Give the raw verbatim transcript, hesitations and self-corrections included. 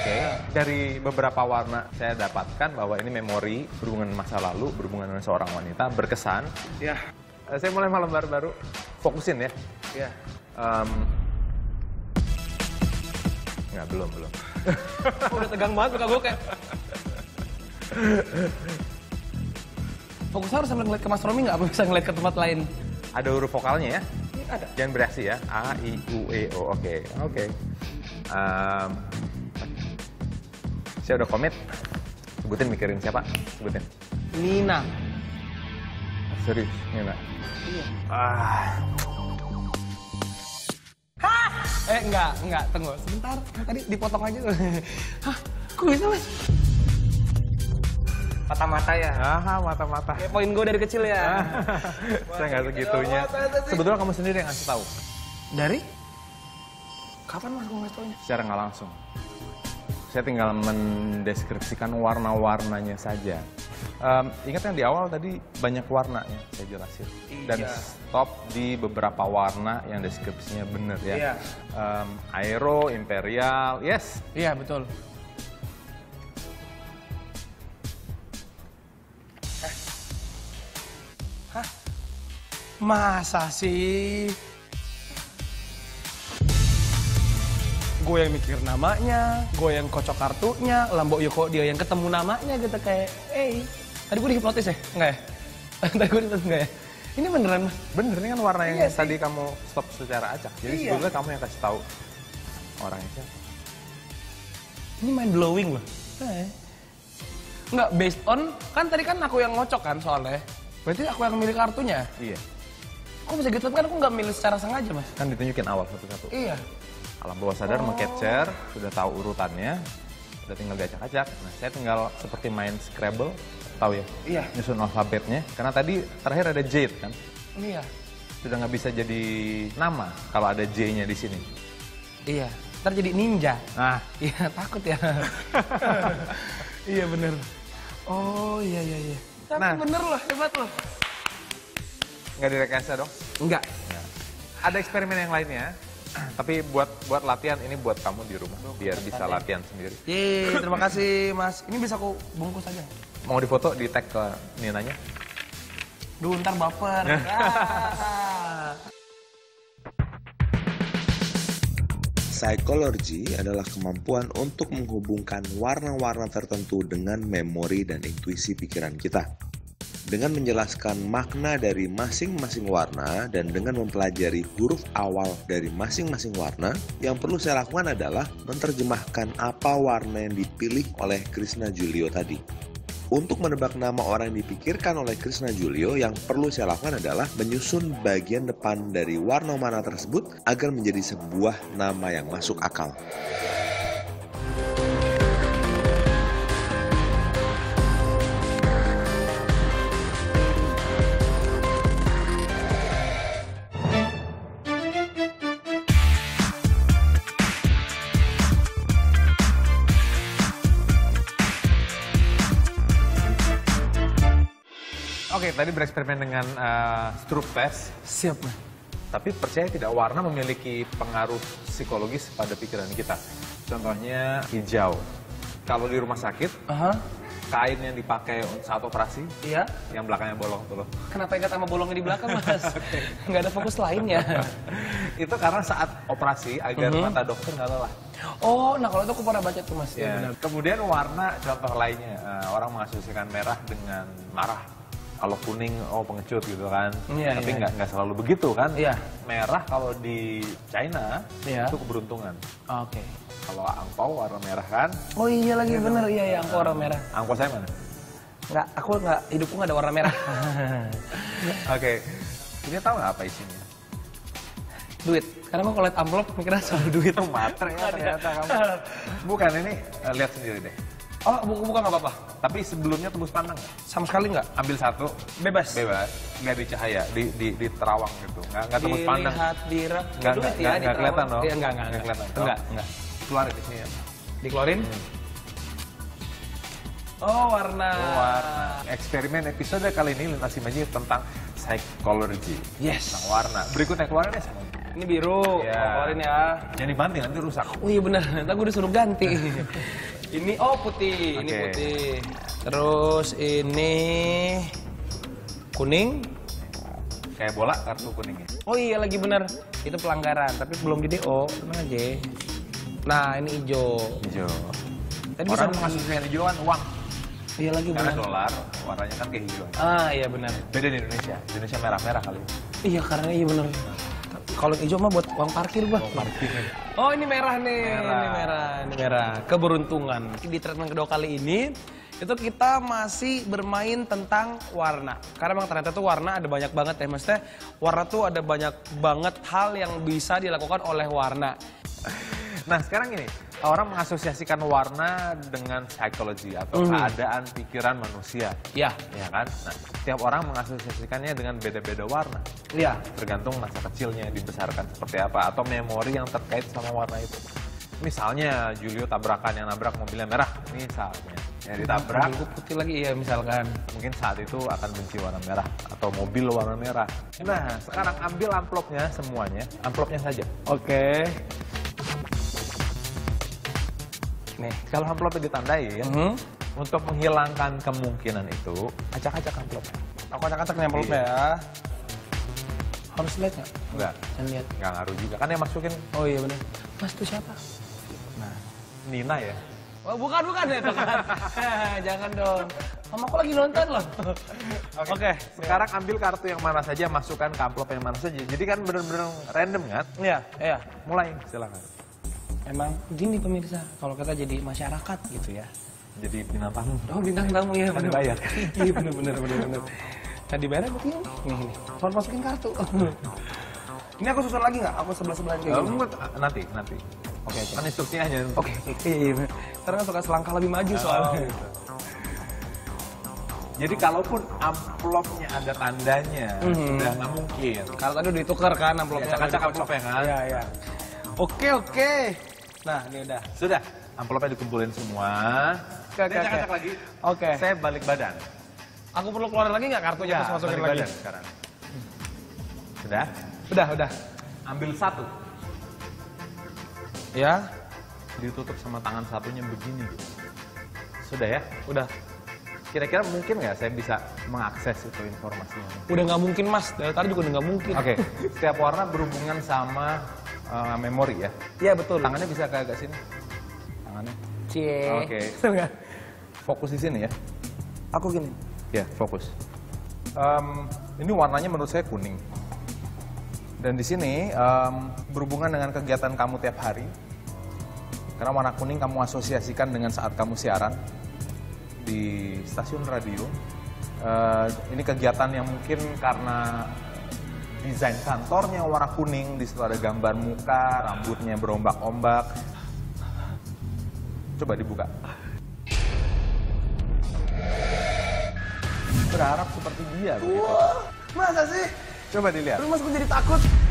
okay. Dari beberapa warna saya dapatkan bahwa ini memori berhubungan masa lalu, berhubungan dengan seorang wanita, berkesan. Ya. Uh, saya mulai malam baru-baru. Fokusin ya. Ya. Um, Nggak, belum, belum. Oh, udah tegang banget muka gue kayak... Fokusnya harus sambil ngeliat ke Mas Romi nggak? Apa bisa ngeliat ke tempat lain? Ada huruf vokalnya ya? Ada. Jangan bereaksi ya. A, I, U, E, O. Oke, okay. oke. Okay. Um, saya udah komit. Sebutin mikirin siapa? Sebutin. Nina. Serius, Nina? Iya. Ah. Hah? Eh, enggak, enggak. Tunggu, sebentar. Tadi dipotong aja tuh. Hah? Kok bisa, Mas? Mata-mata ya? Ah, mata-mata. Kayak poin gue dari kecil ya? Saya nggak segitunya. Sebetulnya kamu sendiri yang ngasih tahu. Dari? Kapan Mas gue ngasih taunya? Secara nggak langsung. Saya tinggal mendeskripsikan warna-warnanya saja. Um, ingat yang di awal tadi banyak warnanya, saya jelasin. Dan iya. Stop di beberapa warna yang deskripsinya bener ya. Iya. Um, Aero, Imperial, yes. Iya, betul. Eh. Hah? Masa sih? Gue yang mikir namanya, gue yang kocok kartunya, Lambo Yoko dia yang ketemu namanya gitu kayak, eh, tadi gue dihipnotis ya? Enggak ya? Tadi gue dihipnotis enggak ya? Ini beneran Mas? Bener, ini kan warna yang iya tadi kamu stop secara acak. Jadi iya. sebetulnya kamu yang kasih tahu orangnya siapa. Ini mind blowing loh. Eh. Enggak, based on, kan tadi kan aku yang ngocok kan soalnya. Berarti aku yang milih kartunya? Iya. Kok bisa gitu? Kan aku nggak milih secara sengaja Mas. Kan ditunjukin awal satu-satu. Iya. Alam bawah sadar Oh. meng-capture, sudah tahu urutannya, sudah tinggal diacak-acak. Nah, saya tinggal seperti main Scrabble, tahu ya? Iya. Nyusun alfabetnya, karena tadi terakhir ada J kan? Iya. Sudah nggak bisa jadi nama kalau ada J-nya di sini. Iya. Ntar jadi ninja. Nah, Iya, takut ya. Iya bener. Oh iya iya iya. Tapi Nah. bener loh, hebat loh. nggak direkayasa dong? Enggak. Nah, ada eksperimen yang lainnya, tapi buat buat latihan ini buat kamu di rumah, biar bisa latihan sendiri. Yeay, terima kasih Mas. Ini bisa aku bungkus aja. Mau difoto, di tag ke Ninanya? Duh, ntar baper. Ah. Psychology adalah kemampuan untuk menghubungkan warna-warna tertentu dengan memori dan intuisi pikiran kita. Dengan menjelaskan makna dari masing-masing warna dan dengan mempelajari huruf awal dari masing-masing warna, yang perlu saya lakukan adalah menerjemahkan apa warna yang dipilih oleh Krishna Julio tadi. Untuk menebak nama orang yang dipikirkan oleh Krishna Julio, yang perlu saya lakukan adalah menyusun bagian depan dari warna-warna tersebut agar menjadi sebuah nama yang masuk akal. Oke, tadi bereksperimen dengan uh, Stroop test. Siap, Mas. Tapi percaya tidak, warna memiliki pengaruh psikologis pada pikiran kita. Contohnya hijau. Kalau di rumah sakit, Aha. kain yang dipakai saat operasi, Iya. yang belakangnya bolong tuh loh. Kenapa ingat sama bolongnya di belakang, Mas? Nggak ada fokus lainnya. Itu karena saat operasi agar Mhm. mata dokter nggak lelah. Oh, nah kalau itu aku pernah baca tuh, Mas. Ya. benar. Kemudian warna, contoh lainnya, uh, orang mengasosiasikan merah dengan marah. Kalau kuning, oh pengecut gitu kan. Iya, Tapi iya. nggak nggak selalu begitu kan. Iya. Merah kalau di China Iya. itu keberuntungan. Oke. Kalau angpau warna merah kan. Oh iya lagi bener, iya iya, angpau warna merah. Angpau saya mana? Nggak, aku nggak, hidupku nggak ada warna merah. Oke. Ini tahu nggak apa isinya? Duit. Karena aku kalau liat amplop mikirnya soal duit. Itu matre ya ternyata kamu. Bukan, ini uh, lihat sendiri deh. Oh, buku-buku nggak apa-apa. Tapi sebelumnya tembus pandang nggak? Sama sekali nggak. Ambil satu, Bebas. bebas. Nggak di cahaya, di, di, di terawang gitu. Nggak, nggak tembus pandang. Dilihat, direk. Nggak, Duit nggak, ya, nggak, di nggak kelihatan terawang. loh. Iya, nggak, nggak, Nggak kelihatan. Enggak, Oh, enggak. Keluarin di sini ya. Dikeluarin. Hmm. Oh, warna. Oh, warna. Eksperimen episode kali ini Lintas Imaji tentang psychology. Yes. Tentang warna. Berikutnya keluarin deh sama. Ini biru, Ya. keluarin ya. Jangan dibanting, nanti rusak. Oh iya bener, nanti gue disuruh ganti. Ini, oh putih, ini Oke. putih. Terus ini kuning. Kayak bola, kartu kuningnya. Oh iya lagi bener, itu pelanggaran, tapi belum di D O, tenang aja. Nah ini hijau. Hijau. Tadi Orang bisa mengasosiasikan hijauan uang. Iya lagi Karena bener. dolar, warnanya kan kehijauan. Ah iya bener. Beda di Indonesia. Indonesia merah-merah kali. Iya karena iya bener. Kalau hijau mah buat uang parkir gua. Parkir. Oh ini merah nih, Merah. ini merah, ini merah. Keberuntungan. Di treatment kedua kali ini, itu kita masih bermain tentang warna. Karena memang ternyata tuh warna ada banyak banget ya. Maksudnya warna tuh ada banyak banget hal yang bisa dilakukan oleh warna. Nah sekarang gini, orang mengasosiasikan warna dengan psikologi atau Mhm. keadaan pikiran manusia. Ya, Ya kan? Nah, setiap orang mengasosiasikannya dengan beda-beda warna. iya. Tergantung masa kecilnya dibesarkan seperti apa atau memori yang terkait sama warna itu. Misalnya Julio tabrakan yang nabrak mobilnya merah, misalnya. Ya ditabrak, Mobil putih lagi ya misalkan. mungkin saat itu akan benci warna merah atau mobil warna merah. Nah, sekarang ambil amplopnya semuanya, amplopnya saja. Oke. Nih, kalau amplopnya ditandai ya, Mhm. untuk menghilangkan kemungkinan itu, acak-acak amplopnya. Aku acak-acak nih envelope-nya ya. Harus lihat nggak? Enggak, Jangan lihat. enggak ngaruh juga. Kan yang masukin Oh iya benar. Mas itu siapa? nah, Nina ya. Oh, bukan, bukan ya, itu kan. Jangan dong. Mamaku lagi nonton loh. Oke, sekarang ambil kartu yang mana saja, masukkan ke amplop yang mana saja. Jadi kan bener-bener random kan? Iya, iya. Mulai, silakan. Emang gini pemirsa, kalau kita jadi masyarakat gitu ya. Jadi bintang tamu. Oh bintang tamu ya, Kan bener. dibayar. Iya bener, bener, bener, bener. Nah dibayar berarti nih, nih. Soal masukin kartu. Ini aku susun lagi nggak? Aku sebelah-sebelahan kayak Oh, gini. enggak, nanti, nanti. Oke, oke. Kan instruksinya hanya Oke, oke, iya, iya. Karena kan suka selangkah lebih maju Oh, soalnya. gitu. Jadi kalaupun amplopnya ada tandanya, Mhm. sudah nggak mungkin. Kalau tadi udah ditukar kan amplopnya. Acak-acak amplopnya kan? Iya, iya. Oke, oke. Nah, ini udah. Sudah, amplopnya dikumpulin semua. Oke, oke, Dia acak-acak oke. lagi. Oke. Saya balik badan. Aku perlu keluarin lagi nggak kartunya Ya, terus masukin balik lagi? badan sekarang. Sudah? Udah, udah. Ambil satu. Ya, Ditutup sama tangan satunya begini. Sudah ya? udah. Kira-kira mungkin nggak saya bisa mengakses itu informasinya? Udah nggak mungkin mas, dari tadi juga udah nggak mungkin. Oke, setiap warna berhubungan sama uh, memori ya. Iya betul. Tangannya bisa ke agak sini. Tangannya. Cie. Oke. Betul nggak? Fokus di sini ya. Aku gini. Ya, fokus. Em, ini warnanya menurut saya kuning. Dan di sini em, berhubungan dengan kegiatan kamu tiap hari. Karena warna kuning kamu asosiasikan dengan saat kamu siaran di stasiun radio. Eh, ini kegiatan yang mungkin karena desain kantornya warna kuning, di situ ada gambar muka, rambutnya berombak-ombak. Coba dibuka. Berharap seperti dia begitu. Wah, masa sih? Coba dilihat. Terus mas aku jadi takut.